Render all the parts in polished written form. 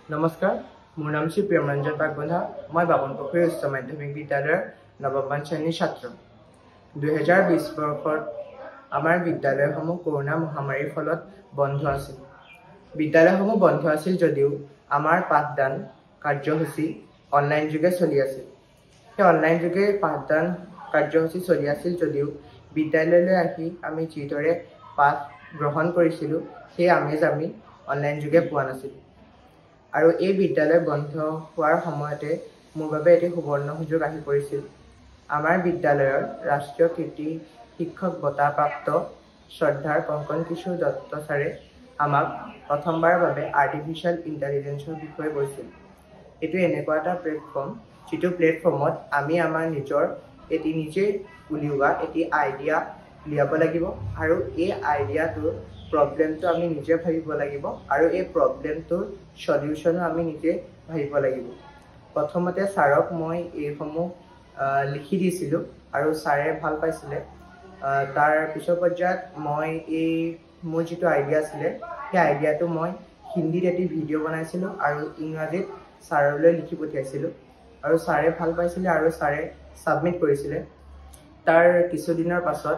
নমস্কাৰ, মোৰ নাম শ্ৰী প্ৰিয়মৰঞ্জন পাকবন্ধা। মই বামুণপুখুৰী উচ্চ মাধ্যমিক বিদ্যালয়ৰ নৱম শ্ৰেণীৰ ছাত্ৰ। 2020 বৰ্ষত আমাৰ বিদ্যালয়সমূহ কৰোনা মহামাৰীৰ ফলত বন্ধ আছিল। বিদ্যালয়সমূহ বন্ধ আছিল যদিও আমাৰ পাঠদান কাৰ্যসূচী অনলাইন যোগে চলি আছিল। সেই অনলাইন যোগে পাঠদান কাৰ্যসূচী চলি আছিল যদিও বিদ্যালয়লৈ আহি আমি যিদৰে পাঠ গ্ৰহণ কৰিছিলোঁ সেই আমেজ আমি অনলাইন যোগে পোৱা নাছিলোঁ। আৰু এই বিদ্যালয় বন্ধ হোৱাৰ সময়তে মোৰ বাবে এটি সুবৰ্ণ সুযোগ আহি পৰিছিল। আমাৰ বিদ্যালয়ৰ ৰাষ্ট্ৰীয় কৃতি শিক্ষক বঁটাপ্ৰাপ্ত শ্ৰদ্ধাৰ কংকন কিশোৰ দত্ত ছাৰে আমাক প্ৰথমবাৰৰ বাবে আৰ্টিফিচিয়েল ইণ্টেলিজেন্সৰ বিষয়ে কৈছিল। এইটো এনেকুৱা এটা প্লেটফৰ্ম যিটো প্লেটফৰ্মত আমি আমাৰ নিজে উলিওৱা এটি আইডিয়া উলিয়াব লাগিব আৰু এই আইডিয়াটোৰ প্ৰব্লেমটো আমি নিজে ভাবিব লাগিব আৰু এই প্ৰব্লেমটোৰ সলিউশ্যনো আমি নিজে ভাবিব লাগিব। প্ৰথমতে ছাৰক মই এইসমূহ লিখি দিছিলোঁ আৰু ছাৰে ভাল পাইছিলে। তাৰ পিছৰ পৰ্যায়ত মই মোৰ যিটো আইডিয়া আছিলে সেই আইডিয়াটো মই হিন্দীত এটি ভিডিঅ' বনাইছিলোঁ আৰু ইংৰাজীত ছাৰলৈ লিখি পঠিয়াইছিলোঁ আৰু ছাৰে ভাল পাইছিলে আৰু ছাৰে ছাবমিট কৰিছিলে। তাৰ কিছুদিনৰ পিছত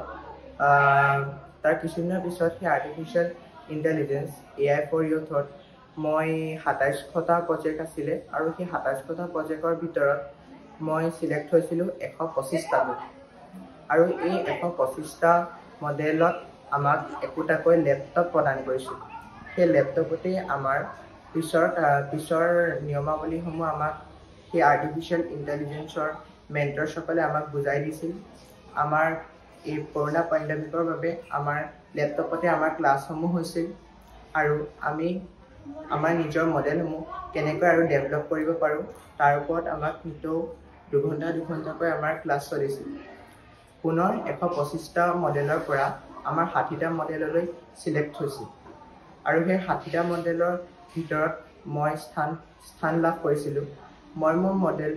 সেই আৰ্টিফিচিয়েল ইণ্টেলিজেন্স AI ফৰ ইউথত মই 27টা প্ৰজেক্ট আছিলে আৰু সেই 27টা প্ৰজেক্টৰ ভিতৰত মই চিলেক্ট হৈছিলোঁ 125টালৈ। আৰু এই 125টা মডেলত আমাক একোটাকৈ লেপটপ প্ৰদান কৰিছিল। সেই লেপটপতেই আমাৰ পিছৰ নিয়মাৱলীসমূহ আমাক সেই আৰ্টিফিচিয়েল ইণ্টেলিজেন্সৰ মেণ্টৰসকলে আমাক বুজাই দিছিল। আমাৰ এই কৰোনা পেণ্ডেমিকৰ বাবে আমাৰ লেপটপতে আমাৰ ক্লাছসমূহ হৈছিল আৰু আমি আমাৰ নিজৰ মডেলসমূহ কেনেকৈ আৰু ডেভেলপ কৰিব পাৰোঁ তাৰ ওপৰত আমাক নিতৌ দুঘণ্টাকৈ আমাৰ ক্লাছ চলিছিল। পুনৰ 125টা মডেলৰ পৰা আমাৰ 60টা মডেললৈ চিলেক্ট হৈছিল আৰু সেই 60টা মডেলৰ ভিতৰত মই স্থান লাভ কৰিছিলোঁ। মই মোৰ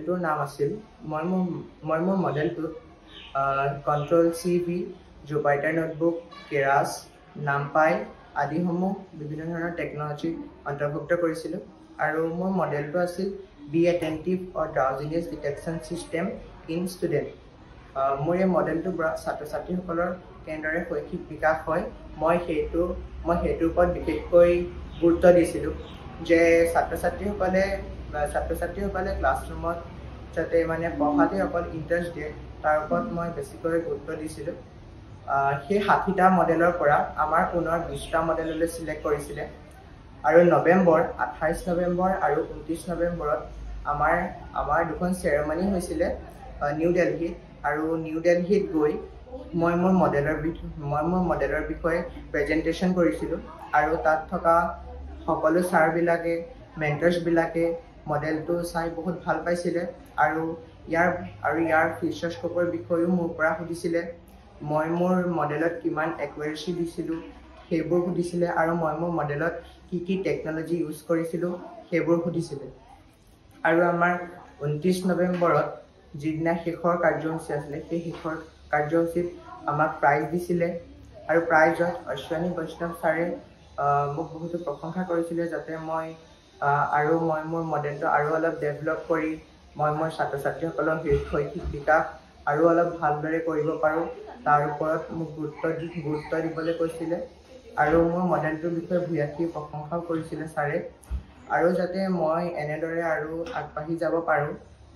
মডেলটোত Ctrl+C+V, Jupyter notebook, Keras, NumPy আদিসমূহ বিভিন্ন ধৰণৰ টেকন'লজি অন্তৰ্ভুক্ত কৰিছিলোঁ আৰু মোৰ মডেলটো আছিল be attentive or drowsiness detection system in student. মোৰ এই মডেলটোৰ পৰা ছাত্ৰ ছাত্ৰীসকলৰ কেনেদৰে শৈক্ষিক বিকাশ হয় মই সেইটোৰ ওপৰত বিশেষকৈ গুৰুত্ব দিছিলোঁ যে ছাত্ৰ ছাত্ৰীসকলে ক্লাছৰুমত যাতে পঢ়াতে অকল ইণ্টাৰেষ্ট দিয়ে তাৰ ওপৰত মই বেছিকৈ গুৰুত্ব দিছিলোঁ। সেই 60টা মডেলৰ পৰা আমাৰ পুনৰ 20টা মডেললৈ চিলেক্ট কৰিছিলে আৰু 28 নৱেম্বৰ আৰু 29 নৱেম্বৰত আমাৰ দুখন চেৰেমনি হৈছিলে নিউ দিল্লীত। আৰু নিউ দিল্লীত গৈ মই মোৰ মডেলৰ বিষয়ে প্ৰেজেণ্টেশ্যন কৰিছিলোঁ আৰু তাত থকা সকলো ছাৰবিলাকে মেণ্টৰ্ছবিলাকে মডেলটো চাই বহুত ভাল পাইছিলে আৰু ইয়াৰ ফিচাৰ স্ক'পৰ বিষয়েও মোৰ পৰা সুধিছিলে। মই মোৰ মডেলত কিমান একুৰেচি দিছিলোঁ সেইবোৰ সুধিছিলে আৰু মই মোৰ মডেলত কি টেকন'লজি ইউজ কৰিছিলোঁ সেইবোৰ সুধিছিলে। আৰু আমাৰ 29 নৱেম্বৰত যিদিনা শেষৰ কাৰ্যসূচী আছিলে সেই শেষৰ কাৰ্যসূচীত আমাক প্ৰাইজ দিছিলে আৰু প্ৰাইজত অশ্বিনী বৈষ্ণৱ ছাৰে মোক বহুতো প্ৰশংসা কৰিছিলে যাতে মই মোৰ মডেলটো আৰু অলপ ডেভেলপ কৰি মই মোৰ ছাত্ৰ ছাত্ৰীসকলৰ শৈক্ষিক বিকাশ আৰু অলপ ভালদৰে কৰিব পাৰোঁ তাৰ ওপৰত মোক গুৰুত্ব দিবলৈ কৈছিলে আৰু মোৰ মডেলটোৰ বিষয়ে ভূয়সী প্ৰশংসাও কৰিছিলে ছাৰে। আৰু যাতে মই এনেদৰে আৰু আগবাঢ়ি যাব পাৰোঁ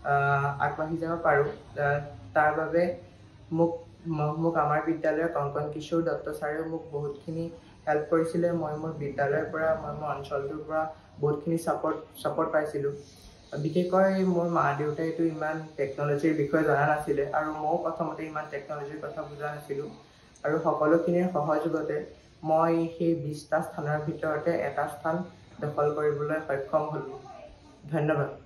তাৰ বাবে মোক আমাৰ বিদ্যালয়ৰ কংকন কিশোৰ দত্ত ছাৰেও মোক বহুতখিনি হেল্প কৰিছিলে। মই মোৰ বিদ্যালয়ৰ পৰা মোৰ অঞ্চলটোৰ পৰা বহুতখিনি ছাপৰ্ট পাইছিলোঁ। বিশেষকৈ মোৰ মা দেউতাইতো ইমান টেকন'লজিৰ বিষয়ে জনা নাছিলে আৰু ময়ো প্ৰথমতে ইমান টেকন'লজিৰ কথা বুজা নাছিলোঁ আৰু সকলোখিনিৰ সহযোগতে মই সেই 20টা স্থানৰ ভিতৰতে এটা স্থান দখল কৰিবলৈ সক্ষম হ'লোঁ। ধন্যবাদ।